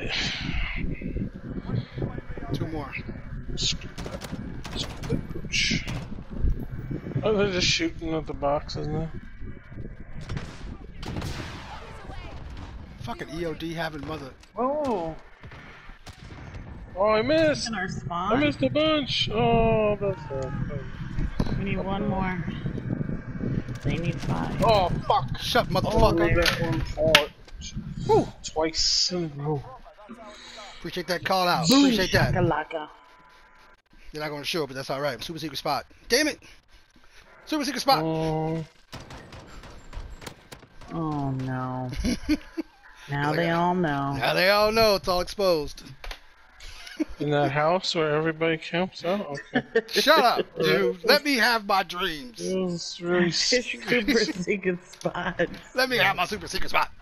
Two more. Oh, they're just shooting at the boxes now. Fucking EOD having mother. Oh. Oh, I missed. In our I spawn. missed a bunch. Oh, that's so funny. We need one more. They need 5. Oh, fuck. Shut, Oh, motherfucker. that one fought. Whew. Twice in a row. Appreciate that call out. Appreciate that. Shakalaka. You're not going to show, but that's all right. Super secret spot. Damn it. Super secret spot. Oh. Oh no. Now they all know. Now they all know it's all exposed. In that house where everybody camps out? Okay. Shut up, dude. Let me have my dreams. It was really Super secret spots. Let me have my super secret spot.